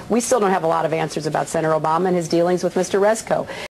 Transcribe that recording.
we still don't have a lot of answers about Senator Obama and his dealings with Mr. Rezko.